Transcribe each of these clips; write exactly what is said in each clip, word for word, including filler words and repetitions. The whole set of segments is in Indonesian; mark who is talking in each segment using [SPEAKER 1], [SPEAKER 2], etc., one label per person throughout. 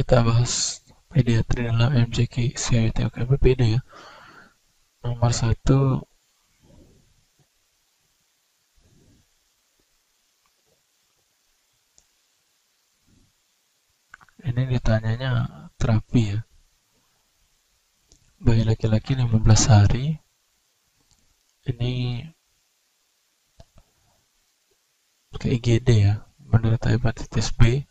[SPEAKER 1] kita bahas pediatri dalam M C Q C I T O K P P D ya. Nomor satu, ini ditanyanya terapi ya. Bayi laki-laki lima belas hari, ini ke I G D ya, menderita hepatitis B,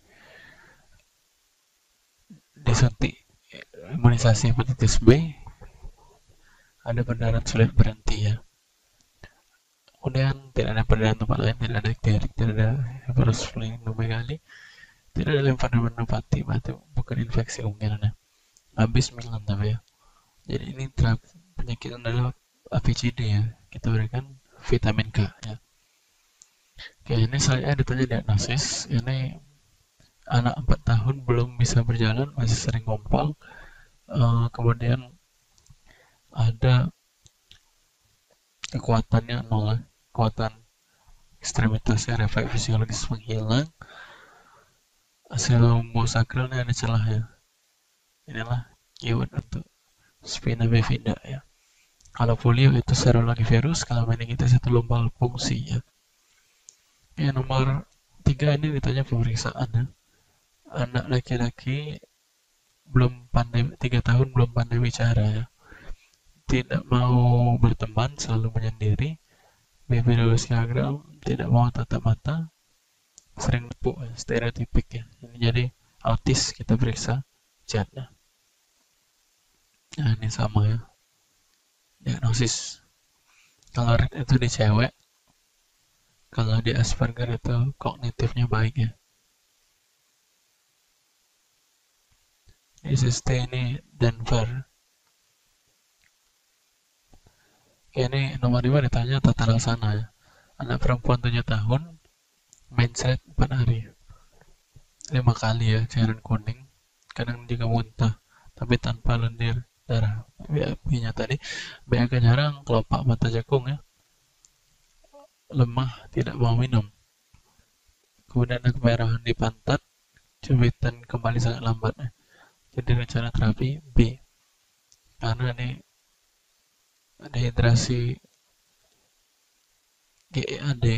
[SPEAKER 1] disuntik imunisasi hepatitis B, ada perdarahan sulit berhenti ya. Kemudian tidak ada perdarahan tempat lain, tidak ada ikterik, tidak ada hepatosplenomegaly, tidak ada limfadenopati, berarti bukan infeksi kemungkinannya. Habis minum tapi ya. Jadi ini terapi penyakit adalah A B C D ya. Kita berikan vitamin K ya. Oke, ini saya ditanya diagnosis. Ini anak empat tahun belum bisa berjalan, masih sering ngompol. Uh, kemudian ada kekuatannya nol, kekuatan ekstremitasnya, refleks fisiologis menghilang. Hasil musakrilnya ada celah ya. Inilah keyword untuk spina bifida ya. Kalau polio itu serologi virus, kalau meningitis itu lumbal fungsi ya. Ya, nomor tiga ini ditanya pemeriksaan ya. Anak laki-laki belum pandai, tiga tahun belum pandai bicara ya. Tidak mau berteman, selalu menyendiri. B P dua belas kilogram, tidak mau tatap mata, sering nepuk ya, stereotipik ya. Ini jadi autis, kita periksa chatnya. Nah, ini sama ya. Diagnosis. Kalau Rett itu di cewek, kalau di Asperger itu kognitifnya baik ya. I S S T ini Denver. Oke, ini nomor lima ditanya tata laksana ya. Anak perempuan tujuh tahun, mindset empat hari. lima kali ya cairan kuning, kadang juga muntah, tapi tanpa lendir darah. B A P-nya tadi, B A K jarang, kelopak mata jakung ya. Lemah, tidak mau minum. Kemudian ada kemerahan di pantat, cubitan kembali sangat lambat ya. Jadi rencana terapi B. Karena ini dehidrasi G E A D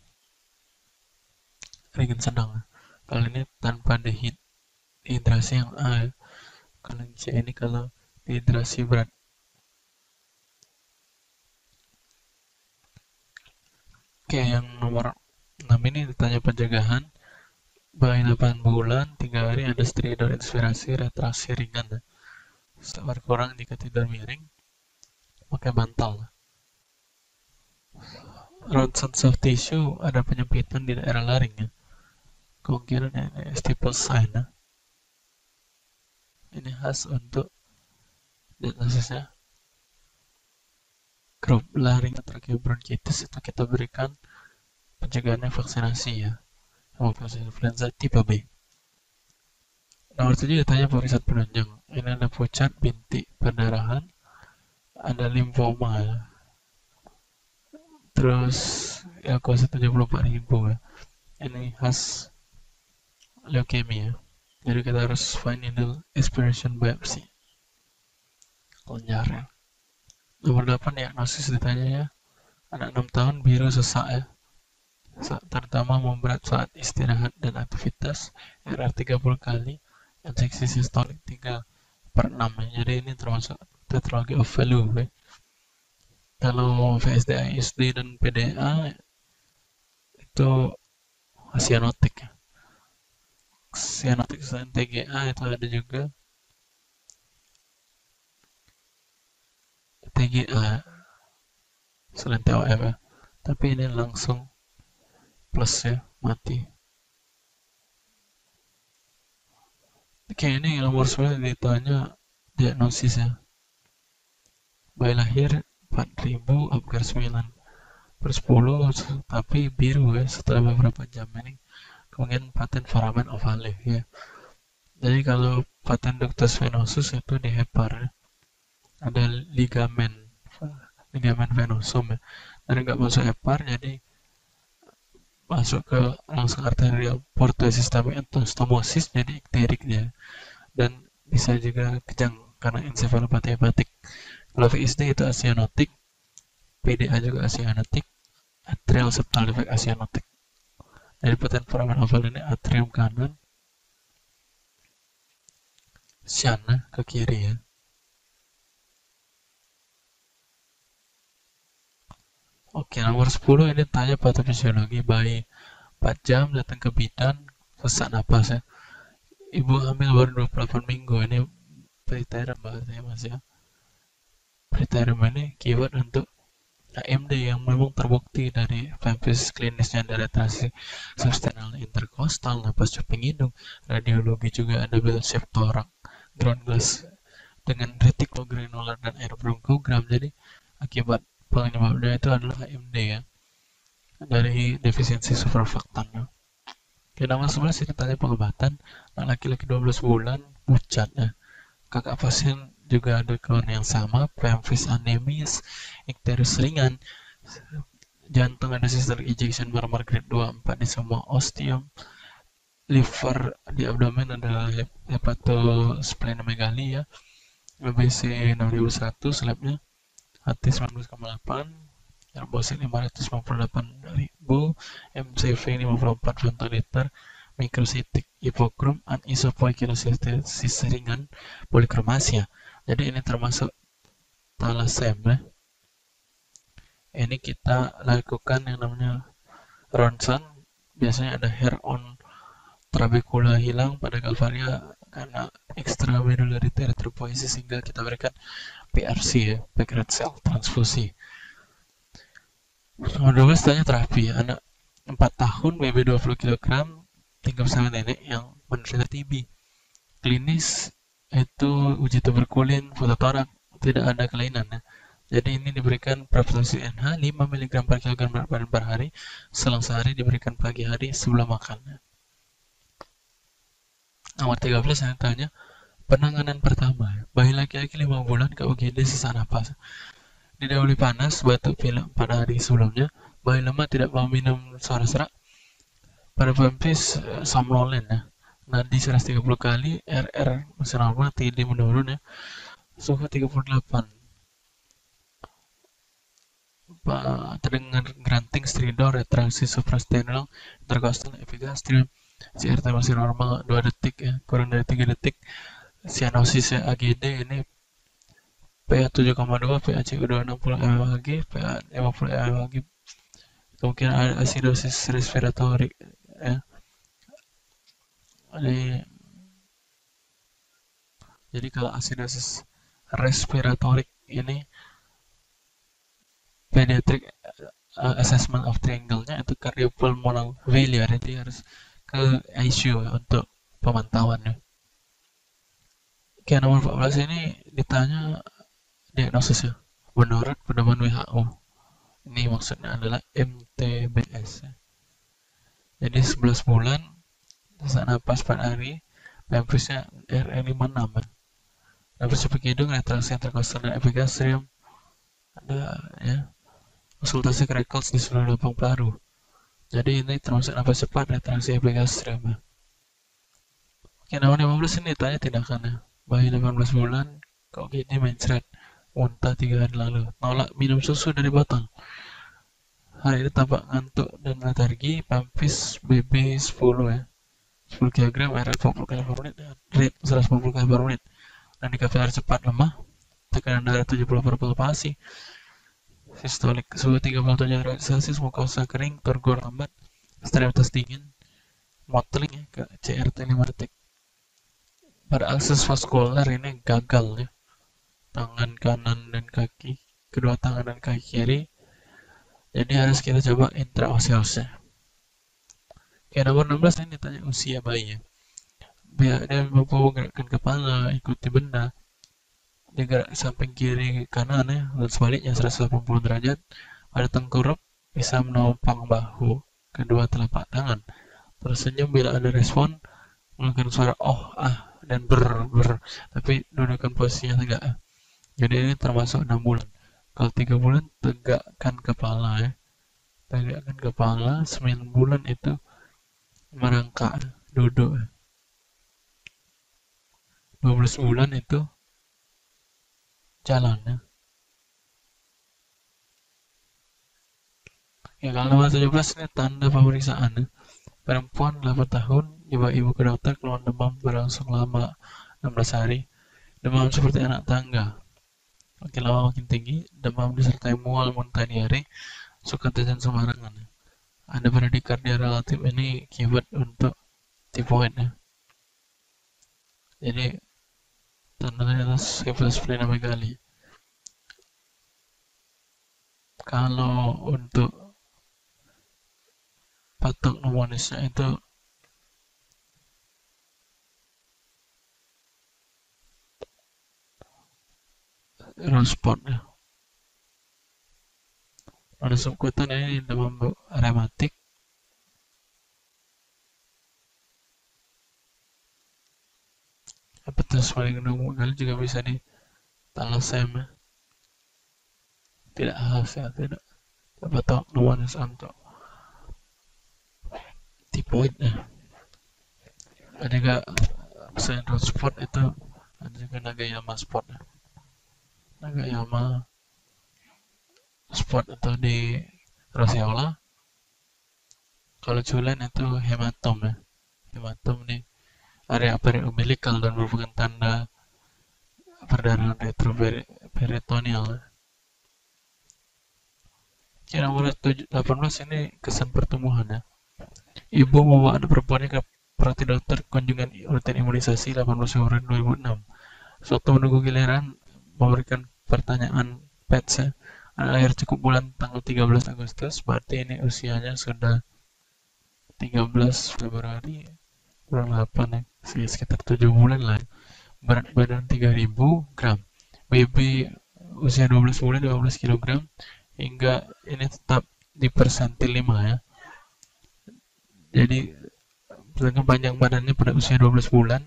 [SPEAKER 1] ringan sedang. Kalau ini tanpa dehidrasi yang A ya. Kalau C ini kalau dehidrasi berat. Oke, yang nomor enam ini ditanya pencegahan. Bayi delapan bulan, tiga hari ada stridor inspirasi, retraksi ringan ya. Berkurang jika tidur miring, pakai bantal. Ronsen soft tissue, ada penyempitan di daerah laring ya. Kemungkinan ini stipple sign ya. Ini khas untuk diagnosisnya grup laring atau bronkitis, itu kita berikan pencegahannya vaksinasi ya. Sama vaksin influenza tipe B. Nomor tujuh ditanya pemeriksaan penunjang. Ini ada pucat, bintik, perdarahan, ada limfoma ya. Terus ya kuasa tujuh puluh empat ribu ya. Ini khas leukemia. Jadi kita harus fine needle aspiration biopsy. Kelenjar ya. Nomor delapan diagnosis ditanya ya. Anak enam tahun biru sesak ya. Terutama memberat saat istirahat dan aktivitas, R R tiga puluh kali, injeksi sistolik tiga per enam ya. Jadi ini termasuk tetralogy of value ya. Kalau V S D A, I S D dan P D A itu cyanotic ya. Cyanotic selain T G A itu ada juga T G A selain T O M ya. Tapi ini langsung plus ya, mati. Oke, ini nomor sembilan ditanya diagnosis ya. Bayi lahir empat ribu, Apgar sembilan per sepuluh, tapi biru ya setelah beberapa jam. Ini kemudian patent foramen ovale ya. Jadi kalau patent ductus venosus itu di hepar ya. Ada ligamen ligamen venosum ya. Dan nggak masuk hepar, jadi masuk ke langsung arterial portosis sistemik atau stomosis, jadi ikterik dia. dan bisa juga kejang karena encephalopati hepatik. Kalau V I S D itu asianotik, P D A juga asianotik, atrial septal defect asianotik. Dari paten foramen oval ini atrium kanan, Shana ke kiri ya. Oke, nomor sepuluh ini tanya patofisiologi bayi. empat jam datang ke bidan, sesak napas ya. Ibu hamil baru dua puluh delapan minggu. Ini preterm bahasanya mas ya. Preterm ini keyword untuk A M D yang memang terbukti dari pempis klinisnya dari retraksi substernal interkostal, napas cuping hidung, radiologi juga ada bell shape thorax, ground glass dengan retikulogranular dan air bronchogram. Jadi akibat penyebabnya itu adalah A M D ya, dari defisiensi surfaktan. Oke, nomor sebelas ini tanya pengobatan. Anak laki-laki dua belas bulan, pucat ya. Kakak pasien juga ada keluhan yang sama, pempis anemis, ikterus ringan, jantung ada systolic ejection marmer grade dua empat di semua ostium, liver di abdomen adalah hepatosplenomegaly ya, B B C enam ribu seratus, labnya hati sembilan belas koma delapan, thrombosit lima ratus lima puluh delapan ribu, M C V lima puluh empat pentoliter, mikrositik, hipokrom, anisopoikilosis ringan, polikromasia. Jadi ini termasuk thalassemia. Ini kita lakukan yang namanya ronsen. Biasanya ada hair on trabecula hilang pada galvaria karena extramedullary erythropoiesis, sehingga kita berikan P R C ya, packed red cell transfusi. Nomor dua belas tanya terapi ya. Anak empat tahun, B B dua puluh kilogram, tinggal bersama nenek yang menderita T B. Klinis itu uji tuberkulin, fototorak, tidak ada kelainan ya. Jadi ini diberikan prevaleksi N H lima miligram per kilogram berat badan per hari, selang sehari diberikan pagi hari sebelum makan. Nomor tiga belas saya tanya penanganan pertama, bayi laki-laki lima bulan ke U G D sesak napas. Didahului panas, batuk pilek pada hari sebelumnya, bayi lemah tidak mau minum suara serak. Pada pempis somnolen ya. Nadi seratus tiga puluh kali, R R masih normal, T D menurun ya. Suhu tiga puluh delapan. Terdengar grunting, stridor, retraksi suprasternal, intercostal, epigastrium. C R T masih normal dua detik ya, kurang dari tiga detik. Cyanosis ya, A G D ini P A tujuh koma dua, P A C U dua enam puluh mmHg, P A lima puluh mmHg. Kemungkinan ada asidosis respiratory ya. Jadi, jadi kalau asidosis respiratory ini pediatric uh, assessment of triangle-nya itu cardiopulmonal failure, jadi harus ke I C U ya, untuk pemantauannya. Oke, nomor empat belas ini ditanya diagnosis ya, menurut pedoman W H O. Ini maksudnya adalah M T B S ya. Jadi sebelas bulan, sesak napas empat hari, pempisnya R E lima puluh enam ya. Napas cuping hidung, retraksi intercostal dan epigastrium. Ada ya, konsultasi ke records di seluruh lubang paru. Jadi ini termasuk napas cepat, retraksi epigastrium ya. Oke, nomor lima belas ini tanya tindakannya. Bayi delapan belas bulan, kok gini mencret, muntah tiga hari lalu, nolak minum susu dari botol. Hari ini tampak ngantuk dan letargi, pempis B B sepuluh ya, sepuluh kilogram, R R empat puluh kali per menit, rate seratus lima puluh kali per menit, dan di kapiler cepat lemah, tekanan darah tujuh puluh per palpasi, sistolik suhu tiga puluh tujuh derajat Celcius, mukosa kering, turgor lambat, ekstremitas dingin, mottling ya, ke C R T lima detik. Pada akses vaskular ini gagal ya, tangan kanan dan kaki, kedua tangan dan kaki kiri, jadi harus kita coba intraoseusnya. Oke, nomor enam belas ini ditanya usia bayi ya. Biar dia mampu menggerakkan kepala, ikuti benda, dia gerak samping kiri kanan ya, dan sebaliknya seratus delapan puluh derajat. Pada tengkurap bisa menopang bahu kedua telapak tangan, tersenyum bila ada respon, mengeluarkan suara oh ah dan ber ber, tapi dudukan posisinya tegak. Jadi ini termasuk enam bulan. Kalau tiga bulan tegakkan kepala ya, tegakkan kepala. Sembilan bulan itu merangkak duduk. dua belas bulan itu jalan ya. Ya kalau nomor tujuh belas ini tanda pemeriksaan ya. Perempuan delapan tahun dibawa ibu ke dokter keluhan demam berlangsung lama enam belas hari. Demam seperti anak tangga. Makin lama makin tinggi, demam disertai mual, muntah, diare, suka jajan sembarangan. Ada bradikardia relatif, ini keyword untuk tipoid ya. Jadi tandanya adalah sivilis splenomegaly. Kalau untuk patognomonisnya itu rose spot ya. Pada subkutan ini demam rematik, hepatitis splenomegaly juga bisa di thalassemia. Tidak khas ya, tidak patognomonis untuk tipoid ya. Ada juga selain rose spot itu ada juga Nagayama spot ya. Nagayama spot atau di roseola. Kalau culen itu hematom ya. Hematom di area periumbilikal dan merupakan tanda perdarahan retroperitoneal. Kira nomor delapan belas ini kesan pertumbuhan ya. Ibu membawa anak perempuannya ke praktik dokter kunjungan rutin imunisasi delapan belas Februari dua ribu enam. Sewaktu menunggu giliran memberikan pertanyaan P E T S ya. Anak lahir cukup bulan tanggal tiga belas Agustus, berarti ini usianya sudah tiga belas Februari bulan delapan ya, sekitar tujuh bulan lah. Berat badan tiga ribu gram. B B usia dua belas bulan dua belas kilogram, hingga ini tetap di persentil lima ya. Jadi sedangkan panjang badannya pada usia dua belas bulan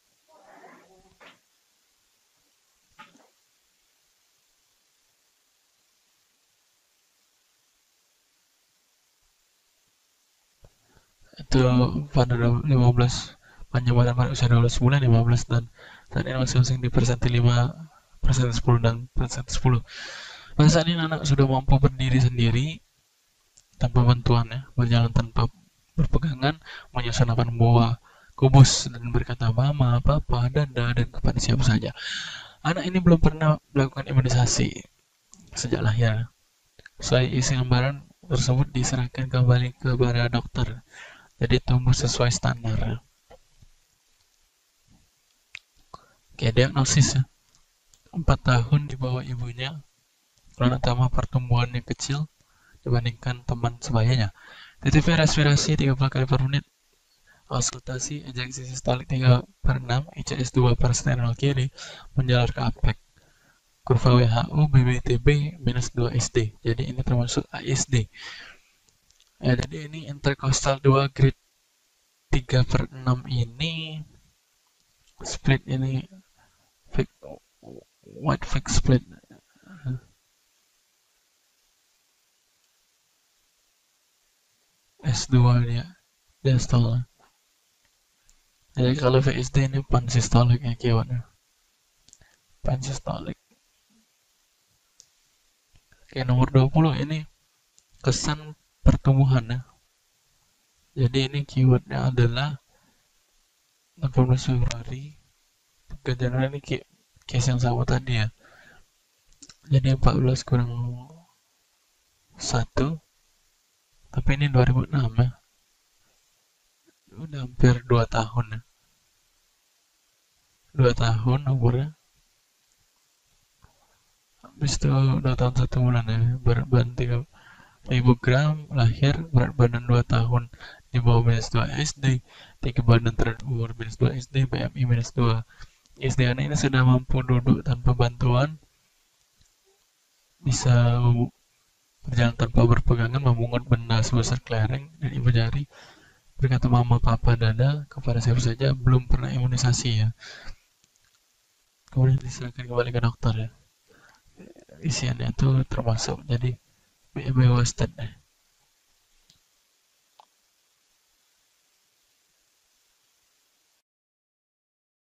[SPEAKER 1] itu pada lima belas, panjang badan pada usia dua belas bulan lima belas, dan saat ini masing-masing di persentil lima, persentil sepuluh dan persentil sepuluh. Pada saat ini anak sudah mampu berdiri sendiri tanpa bantuan ya, berjalan tanpa berpegangan, menyusun napan buah kubus dan berkata mama, papa, dada, dan kepada siapa saja. Anak ini belum pernah melakukan imunisasi sejak lahir. Sesuai isi gambaran tersebut diserahkan kembali kepada dokter. Jadi tumbuh sesuai standar. Oke, diagnosis ya. empat tahun di bawah ibunya, karena tambah pertumbuhannya kecil dibandingkan teman sebayanya. T T V respirasi tiga puluh kali per menit, auskultasi, ejeksi sistolik tiga per enam, I C S dua per sternal kiri, menjalar ke apek. Kurva W H O B B T B minus dua S D. Jadi ini termasuk A S D. Ya, jadi ini intercostal dua grade tiga per enam ini split ini fake, white fake split. S dua dia diastole. Jadi kalau V S D ini pansystolik ya keywordnya. Pansystolik. Oke, nomor dua puluh ini kesan pertumbuhan ya. Jadi ini keywordnya adalah delapan belas Februari, tiga Januari, ini case yang sama tadi ya. Jadi empat belas kurang satu, tapi ini dua ribu enam ya. Udah hampir dua tahun ya. dua tahun umurnya. Habis itu dua tahun satu bulan ya. Berat badan tiga ribu gram, lahir, berat badan dua tahun, di bawah minus dua S D, tinggi badan terhadap umur minus dua S D, B M I minus dua. S D anak ini sudah mampu duduk tanpa bantuan, bisa berjalan tanpa berpegangan, memungut benda sebesar kelereng dan ibu jari, berkata mama, papa, dada, kepada siapa saja, belum pernah imunisasi ya. Kemudian diserahkan kembali ke dokter ya. Isiannya itu termasuk jadi B M I wasted.